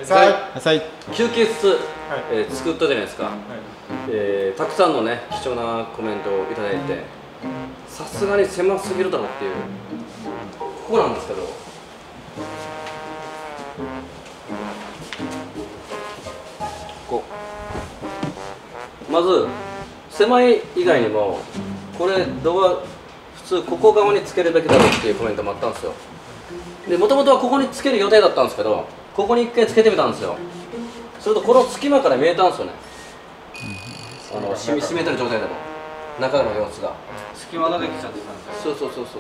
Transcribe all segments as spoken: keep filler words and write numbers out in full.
はい。 休憩室、はい、えー、作ったじゃないですか、はい、えー、たくさんのね貴重なコメントをいただいて、さすがに狭すぎるだろうっていう、ここなんですけど、こうまず狭い以外にも、これドア普通ここ側につけるべきだろうっていうコメントもあったんですよ。でもともとはここにつける予定だったんですけど、ここに一回つけてみたんですよ。するとこの隙間から見えたんですよね、うん、あの閉め閉めてる状態でも中の様子が隙間ができちゃってたんですよ。 そうそうそうそう。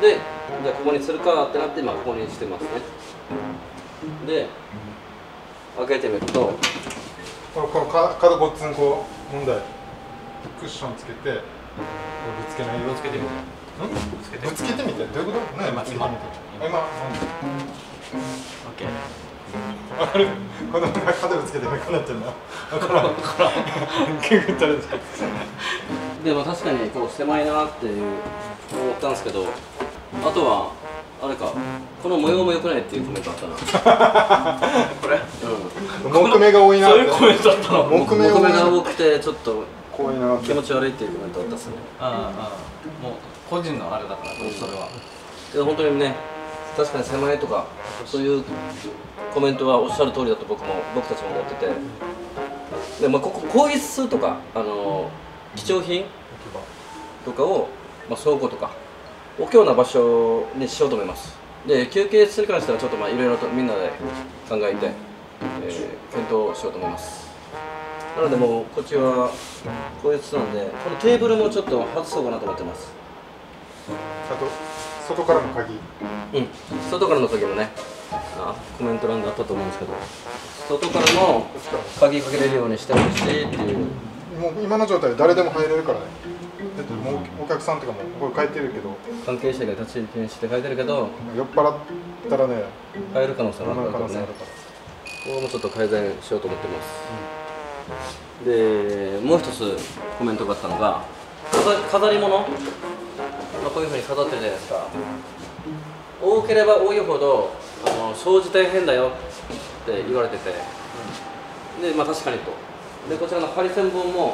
で、じゃあここにするかってなって今ここにしてますね。で開けてみると、 このこの角ごっつんこう問題、クッションつけてぶつけないようつけてみて、ぶつけてみて、どういうこと？何ぶつけてみて。今、今、オッケー。あれ、この角ぶつけてこうなってるな。だから、結構垂れてる。 でも確かにこう狭いなっていう思ったんですけど、あとはあれか、この模様も良くないっていうコメントあったな。これ？うん。 木目が多いなって。 そういうコメントあったの？ 木目が多くてちょっと気持ち悪いっていうコメントあったっすね。 ああ、もう個人のあれだから、それは。 で本当にね、確かに狭いとかそういうコメントはおっしゃる通りだと僕も僕たちも思ってて、で、まあ、ここ更衣室とかあの貴重品とかを、まあ、倉庫とか置くような場所にしようと思います。で休憩室に関してはちょっとまあいろいろとみんなで考えて、えー、検討しようと思います。なのでもうこっちは更衣室なんで、このテーブルもちょっと外そうかなと思ってます。 あと外からの鍵、 うん、外からの鍵もね、あコメント欄であったと思うんですけど、外からも鍵かけれるようにしてほしいっていう。 もう今の状態で誰でも入れるからね。だってもうお客さんとかもこれ書いてるけど、 関係者が立ち入り禁止って書いてるけど、 酔っ払ったらね入る可能性もあるからね。 可能性あるからここもちょっと改善しようと思ってます、うん、でもう一つコメントがあったのが、飾り物、まあ、こういうふうに飾ってるじゃないですか。多ければ多いほどあの生じ大変だよって言われてて、でまあ確かにと。でこちらのハリセンボンもも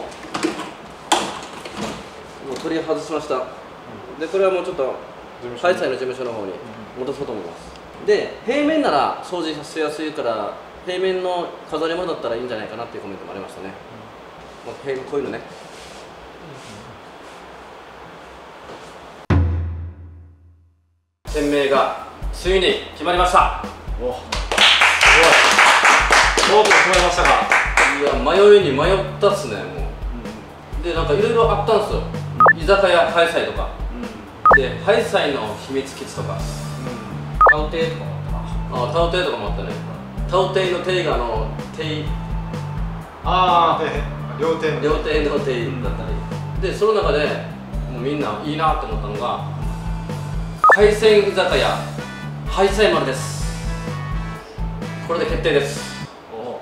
う取り外しました。でこれはもうちょっとハイサイの事務所の方に戻そうと思います。で平面なら掃除しやすいから平面の飾り物だったらいいんじゃないかなっていうコメントもありましたね。まあ、平面こういうのね。店名がついに決まりました。おお、すごい。とうとう決まりましたか。いや迷いに迷ったっすね。もう、うん、でなんかいろいろあったんですよ。居酒屋ハイサイとか、うん、でハイサイの秘密基地とか、うん、 タオテイとかもあったな。 あ、タオテイとかもあったね。タオテイのテイがあのテイ、 ああ、料亭料亭のテイだったりで、その中でもうみんないいなって思ったのが海鮮居酒屋ハイサイ丸です。これで決定です。おお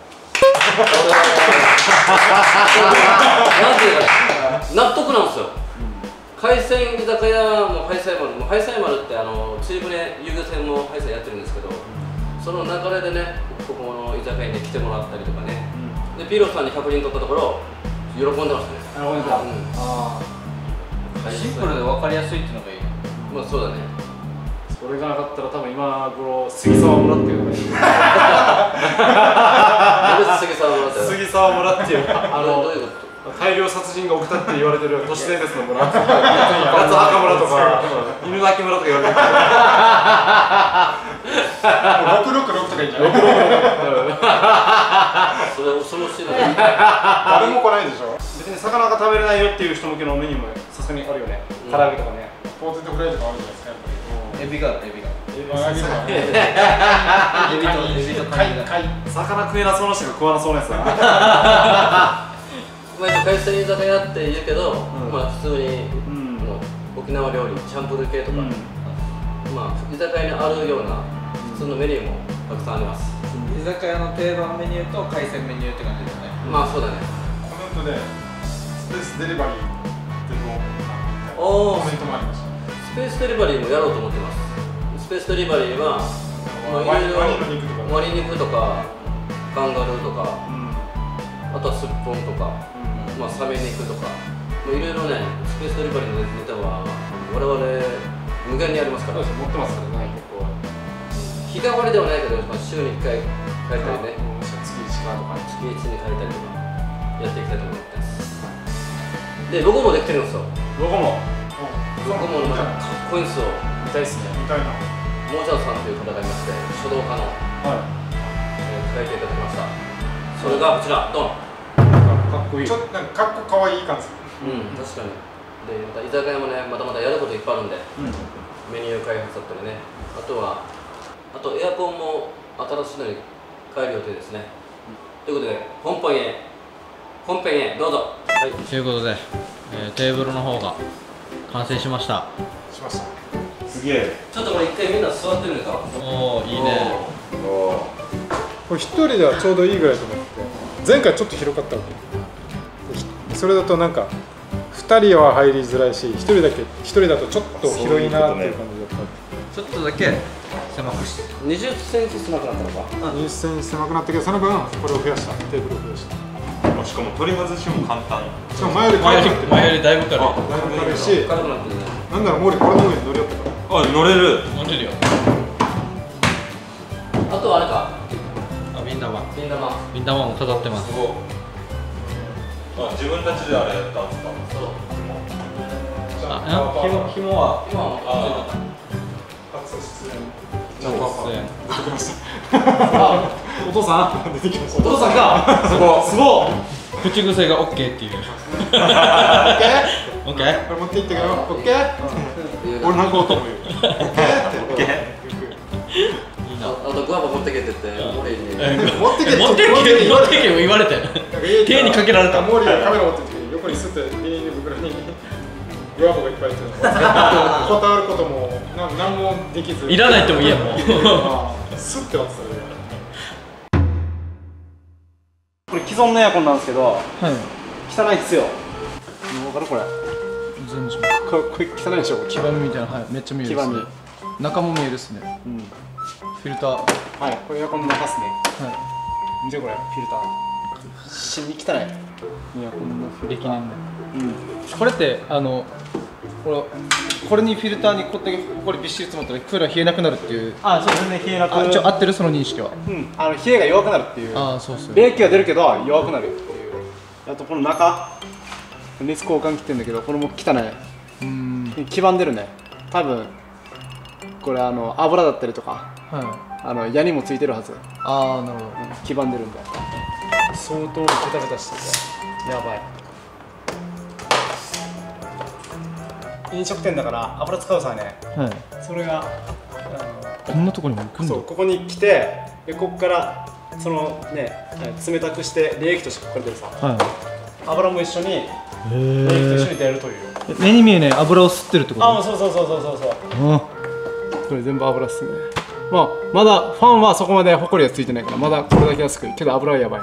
なんていうかね、納得なんですよ。海鮮居酒屋もハイサイ丸も、ハイサイ丸ってあの釣り船遊漁船もハイサイやってるんですけど、その流れでねここの居酒屋に来てもらったりとかね、でピロさんに確認取ったところ喜んでましたね。 喜んでた。ああ、シンプルで分かりやすいっていうのがいい。 まあそうだね。 それがなかったら多分今頃杉沢村っていうのがいい。 杉沢村って杉沢村っていうあのどういうこと？ 大量殺人が起きたって言われてる都市伝説の村、夏墓村とか犬鳴村とか言われてる。 ろくろくろくとかいいんじゃない？ それ恐ろしいな。 誰も来ないでしょ。 別に魚が食べれないよっていう人向けのメニューもさすがにあるよね。唐揚げとかね。 ポテトフライとかあるじゃないですか。 エビがエビが。 エビが。 エビとエビとカニが。 魚食えなそうな人が食わなそうなやつだ。 まあ海鮮居酒屋って言うけど、まあ普通に沖縄料理、チャンプルー系とか、まあ居酒屋にあるような普通のメニューもたくさんあります。 居酒屋の定番メニューと海鮮メニューって感じですね。 まあそうだね。 コメントでスペースデリバリーっていうコメントもありました。 スペースデリバリーもやろうと思ってます。スペースデリバリーは、 ワニの肉とかワニ肉とかカンガルーとか、あとはすっぽんとか、まあサメ肉とか、いろいろね、スペースデリバリーのネタは我々無限にありますから。 持ってますからね、結構。 日替わりではないけど、まあ、週にいっかい変えたりね、 月いちかとか月いちに変えたりとかやっていきたいと思ってます。で、ロゴもできてるんですよ。 ロゴもロゴもまたかっこいいんですよ。 見たいっすね。見たいな。 モジャオさんという方がいまして、書道家の、 はい。 えー、書いていただきました。それがこちら、ドン。 かっこいい。ちょっとなんかかっこかわいい感じ。 うん、確かに。で、また居酒屋もね、まだまだやることいっぱいあるんで、メニュー開発だったりね、あとは、あとエアコンも新しいのに変える予定ですね。ということで、本編へ、本編へどうぞ。 はい、ということで、えー、テーブルの方が完成しました。 しました。 すげえ。 ちょっとこれ一回みんな座ってみるか。 おお、いいね。 おこれ一人ではちょうどいいぐらいと思って、前回ちょっと広かったわけ。それだとなんか二人は入りづらいし、一人だけ一人だとちょっと広いなっていう感じだった。 ちょっとだけ狭くして。 にじゅっセンチ狭くなったのか。 にじゅっセンチ狭くなったけど、その分これを増やした。テーブルを増やした。 しかも取り外しも簡単。 しかも前より軽くなってる。 前よりだいぶ軽い。 だいぶ軽いし、 軽くなってるね。 なんならモーリーこれの上に乗り寄ったから。 あ、乗れる。 乗れるよ。 あとはあれか。 あ、ビン玉。 ビン玉。 ビン玉も飾ってます。 すごい。あ、自分たちであれやったんですか。 そう。 あ、紐紐は。 今はあ初出演。 出演。 出てきました。 お父さん。 出てきました。 お父さんが。すごい。すごい。口癖がオッケーっていう。オッケー。オッケー。 これ持っていってくれよ。オッケー。俺なんか音も言う。オッケーって。オッケー。 あとグアバ持ってけって言ってモーリーに持ってけ持ってけ持ってけ言われて手にかけられた。 モーリーがカメラ持ってきて横にスッてビニール袋にグアバがいっぱい入ってるの断ることも何もできずいらないっても言えんもんスッて渡される。 これ既存のエアコンなんですけど、 はい汚いっすよ。分かるこれ。 全然これこれ汚いでしょ。 黄ばみみたいな、はい、めっちゃ見える。 黄ばみ。 中も見えるっすね。 うん。 フィルター。ははい、これエアコンの中っすね。 い。 見てこれ、フィルター。死に汚い。エアコンのフィルター。 歴年で。 うん。 これってあのこれこれにフィルターにこうやってこれびっしり詰まったらクーラー冷えなくなるっていう。 あ、そう全然冷えなく。 あ、一応合ってるその認識は。 うん。あの冷えが弱くなるっていう。 ああ、そうっすよ。 冷気が出るけど弱くなるっていう。あとこの中、熱交換切ってるんだけど、これも汚い。 うーん。 黄ばんでるね。多分これあの油だったりとか、 はい。 あの矢にもついてるはず。 ああ、なるほど。 黄ばんでるんだ。相当ベタベタしててやばい。飲食店だから油使うさね。 はい。 それがこんなところにも来るんだ。 そう、ここに来て、でここからそのね冷たくして冷液としてここから出るさ、 は油も一緒にい。 冷液と一緒に出るという。 目に見えない油を吸ってるってこと。 ああ、そうそうそうそうそうそう。 うん。 これ全部油っすね。まあまだファンはそこまでホコリはついてないから、まだこれだけ安く、けど油はやばい。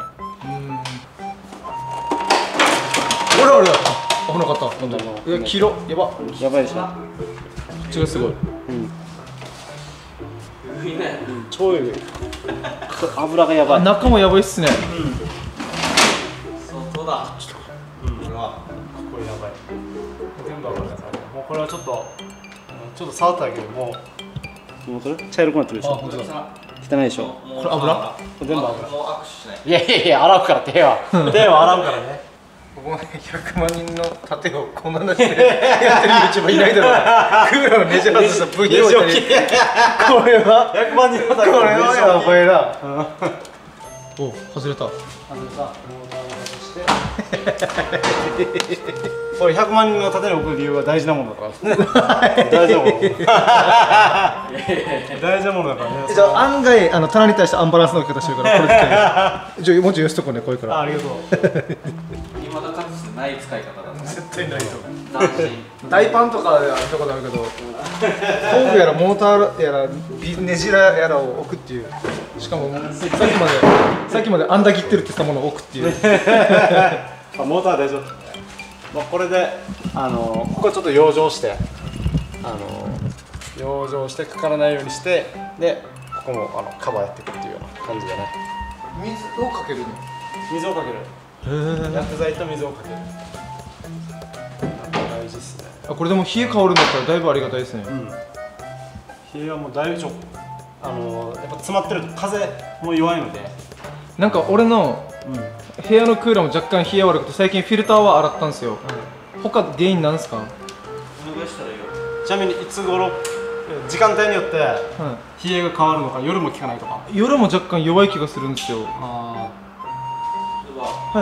ほらほら。危なかった。今度。いや、黄色。やば。 やばいでしょ。 こっちがすごい。 いいね。 超えぐい。油がやばい。 中もやばいっすね。 相当だ。 これやばい。全部油だから。もうこれはちょっとちょっと触っただけでもう、もうこれ茶色くなってるでしょ。 あ、本当だ。 汚いでしょ。 これ油？ これ全部油。 もう握手しない。 いやいやいや、洗うから手は。手は洗うからね。 ここね、ひゃくまん人の盾をこんななしてやってる YouTuber いないだろうな。クーラーをねじ外した部品を置いてる。これはひゃくまん人のこれはやばいな。お、外れた。 あのさ、モーターを外してこれひゃくまん人の盾に置く理由は大事なものだから大事なもの大事なものだからね。 じゃあ案外あの棚に対してアンバランスの置き方してるからこれでじゃあもうちょいよしとこうね、これから。 あ、ありがとう。 今だかつてない使い方だね。 絶対ないと大パンとかでは見たことあるけど、工具やらモーターやらビネジラやらを置くっていう、しかもさっきまでさっきまであんだ切ってるって言ったものを置くっていう。 あ、モーター大丈夫。まあ、これであのここちょっと養生して、あの養生してかからないようにして、でここもあのカバーやっていくっていうような感じだね。 水をかけるの。 水をかける。薬剤と水をかける。大事ですね。 あ、これでも冷え香るんだったらだいぶありがたいですね。 うん。冷えはもうだいぶちょあのやっぱ詰まってると風も弱いので。 なんか俺の部屋のクーラーも若干冷え悪くて最近フィルターは洗ったんですよ。他原因なんですか？ ちなみにいつ頃時間帯によっては冷えが変わるのか、夜も効かないとか。 い。夜も若干弱い気がするんですよ。 あは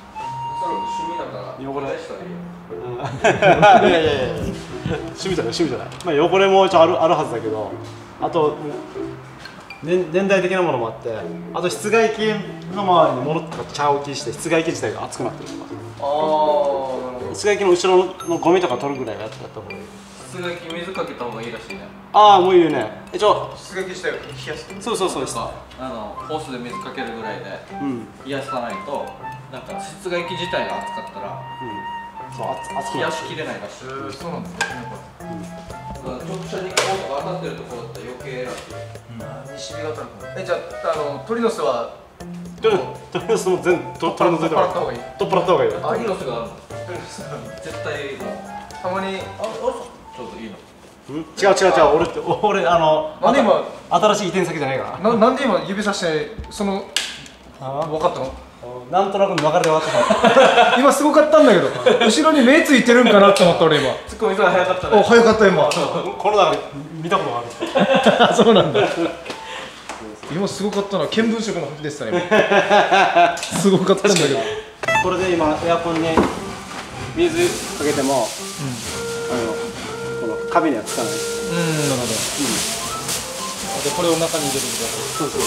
あ。汚れ。いやいやいや。趣味じゃない趣味じゃない。まあ汚れも一応あるあるはずだけど、あと年年代的なものもあって、あと室外機の周りに物とか茶置きして室外機自体が熱くなってるとか。 ああ、 室外機の後ろのゴミとか取るぐらいはやった方がいい。 室外機水かけた方がいいらしいね。 ああ、もういいね。一応室外機自体が冷やす。 そうそうそうです。 あのホースで水かけるぐらいでうん冷やさないと、なんか室外機自体が熱かったらうん。そう熱熱くなる。 冷やしきれないらしい。 そうなんですね。 直射日光とか当たってるところだったら余計らしい。 西日が当たるの。え、じゃあ、あの鳥の巣はとりとりあえずもう全部取っ払って取っ払った方がいい。 取っ払った方がいいよ。 あ、いいのすがあるの。絶対もうたまに。 あ、あ、ちょうどいいの。 うん、違う違う違う、俺って俺あのなんで今新しい移転先じゃないからななんで今指さしてその分かったの？ なんとなく分かれて分かった今すごかったんだけど後ろに目ついてるんかなって思った俺今。 ツッコミが早かったお、 ね。 早かった今。 この中で見たことがある。 そうなんだ。今すごかったな、見聞色の時でしたね今。すごかったんだけど。 これで今エアコンに水かけても、あのこのカビにはつかない。 うん、なるほど。でこれを中に入れるみたいな。 そうそう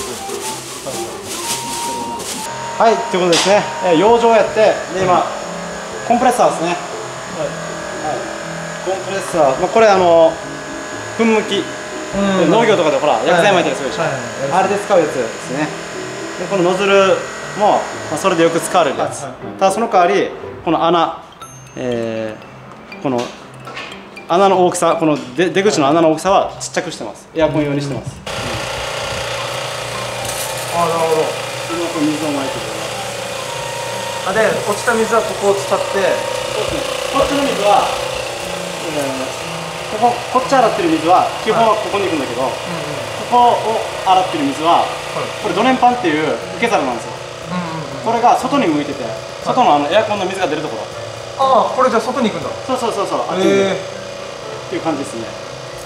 そう。はい、ということですね。えー、養生やってで今コンプレッサーですね。はい。コンプレッサー、まあこれあの噴霧器。農業とかでほら薬剤撒いたりするでしょ、あれで使うやつですね。でこのノズルも、まあ、それでよく使われるやつ、ただその代わりこの穴、えー、この穴の大きさ、この出出口の穴の大きさはちっちゃくしてます。エアコン用にしてます。 ああ、なるほど。 それをこう水をまいてくれます。 あ、で落ちた水はここを伝って。 そうですね、こっちの水は、えーここ、こっち洗ってる水は基本はここに行くんだけど、はい、ここを洗ってる水は、はい、これドレンパンっていう受け皿なんですよ、これが外に向いてて、外のあのエアコンの水が出るところ。 ああ、これじゃあ外に行くんだ。 そうそうそうそう、あっちに行くっていう感じですね。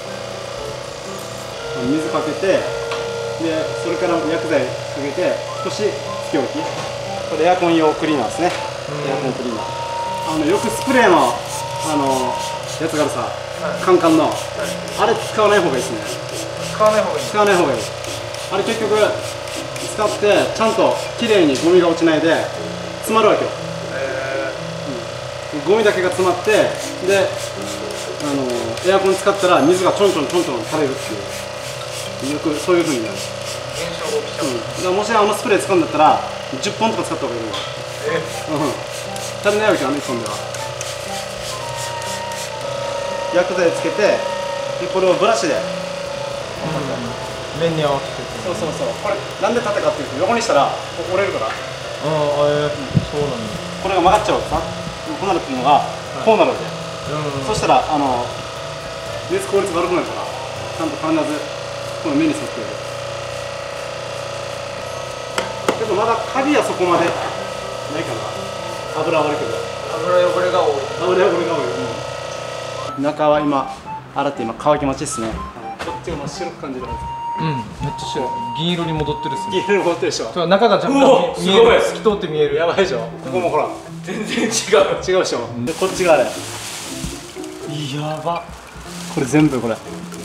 水かけて、でそれから薬剤かけて少しつけ置き、これエアコン用クリーナーですね。エアコンクリーナー、あのよくスプレーのあのやつがあるさ、カンカンの、はい、あれ使わない方がいいですね。 使わない方がいい。使わない方がいい。 あれ結局使ってちゃんときれいにゴミが落ちないで詰まるわけよ。えーうん、ゴミだけが詰まって、であのエアコン使ったら水がちょんちょんちょんちょん垂れるっていう、よくそういう風になる。 現象が起きちゃう。うん、 だからもしあのスプレー使うんだったらじゅっぽんとか使った方がいいのよ。えー、うん、足りないわけよ、あのいっぽんでは。薬剤つけて、でこれをブラシで、うん、 面に合わせて。 そうそうそう、これなんで縦かっていうと横にしたら折れるから。ああ、 えー、そうなんだ。 これが曲がっちゃうわけさ、こうなるっていうのがこうなるわけ、はい、うん、そしたらあの熱効率悪くなるから、ちゃんと必ずこの目に沿ってやる。けどまだカビはそこまでないかな。油は悪いけど油汚れが多い。 油汚れが多い、うん、中は今洗って今乾き待ちですね。こっちが真っ白く感じるはず。 うん、めっちゃ白い。銀色に戻ってるっすね。 銀色に戻ってるでしょ。 そう、中が若干見える。透き通って見える。 やばいでしょ。ここもほら、 全然違う。 違うでしょ。でこっちがあれ。やば。これ全部これ。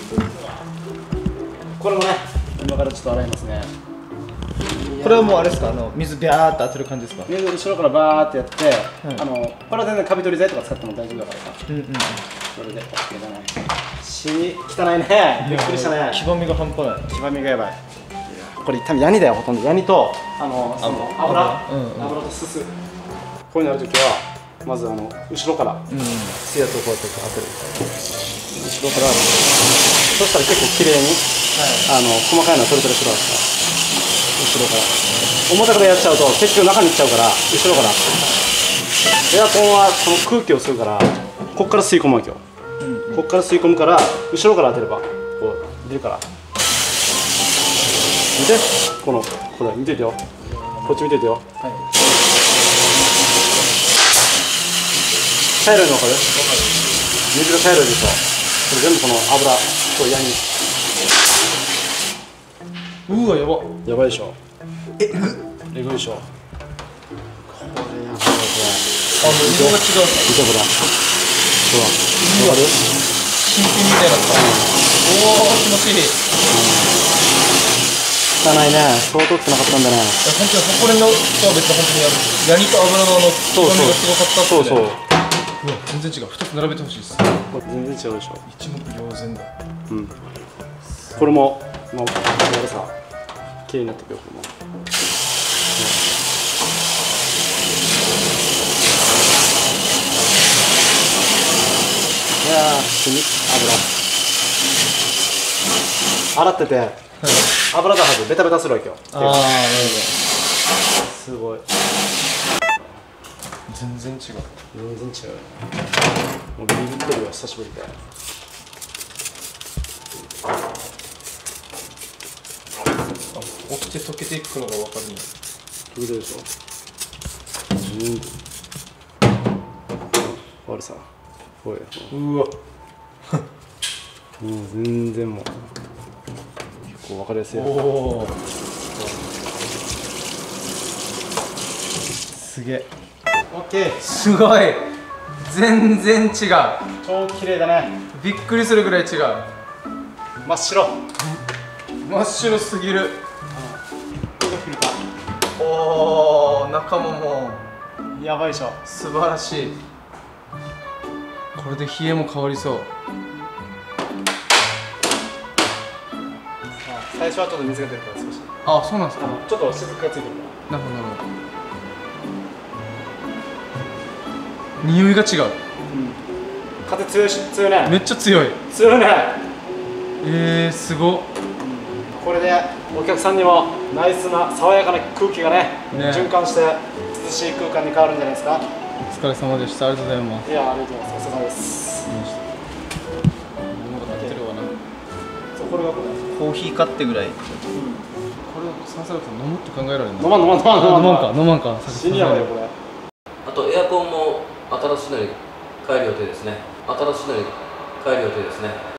これもね、今からちょっと洗いますね。 これはもうあれですか、あの水ビャーって当てる感じですか。 水後ろからバーってやって、うん、あのこれは全然カビ取り剤とか使っても大丈夫だからさ。うんうん。それで OK だね。死に汚いね。びっくりしたね。 黄ばみが半端ない。 黄ばみがやばい。これ多分ヤニだよ、ほとんど。ヤニとあのその油、うんうん、油とすす。こういうのあるときはまずあの後ろからうん水圧をこうやって当てる。後ろからそしたら結構綺麗に、あの細かいのは取れてる人だから後ろから表からやっちゃうと結局中に行っちゃうから後ろからエアコンはこの空気を吸うからこっから吸い込むわけよ、うん、こっから吸い込むから後ろから当てればこう出るから見てこのこれ見ててよこっち見ててよ、はい、茶色いの分かる？水が茶色いでしょ。これ全部この油とヤニ。 うわやばやばいでしょ。えぐえぐいでしょ。これやばいこれ。 あ、もう色が違う。 見てほら。ほら。わかる？ 新品みたいなった。おお気持ちいい。 汚いね。相当ってなかったんだね。 本当にこれのとは別に本当にあのヤニと油のあのそうそうがすごかったって、 そうそう。 うわ全然違う。二つ並べてほしいです。 これ全然違うでしょ。 一目瞭然だ。 うん。これももうこれさ綺麗になってくよこれも。いやー次油。洗ってて油だはずベタベタするわけよ。 ああなるほど。 すごい。 全然違う。 全然違う。もうビビってるよ久しぶりで。 起きて溶けていくのが分かるね。 溶けてるでしょ。うん。悪さ。こういうわ。 もう全然もう結構分かりやすい。おお。 すげえ。オッケー。すごい。全然違う。 超綺麗だね。 びっくりするぐらい違う。 真っ白。 真っ白すぎる。おお、中ももうやばいでしょ。 素晴らしい。これで冷えも変わりそう。 最初はちょっと水が出るから少し。 あ、そうなんですか。 ちょっと雫がついてるから。 なるほどなるほど。匂いが違う。うん、 風強いし強いね。 めっちゃ強い。 強いね。 えー、すごっ。 これでお客さんにもナイスな爽やかな空気が ね, ね循環して涼しい空間に変わるんじゃないですか。 お疲れ様でした。ありがとうございます。 いや、ありがとうございます。お疲れ様です。 物が買ってるわな。 そう、これがこれコーヒー買ってぐらい、うん、これをサンサラさん飲むって考えられるの？ 飲まん飲まん飲まん飲まんか飲まんか。 死にやばいよこれ。 あとエアコンも新しいのに変える予定ですね。新しいのに変える予定ですね。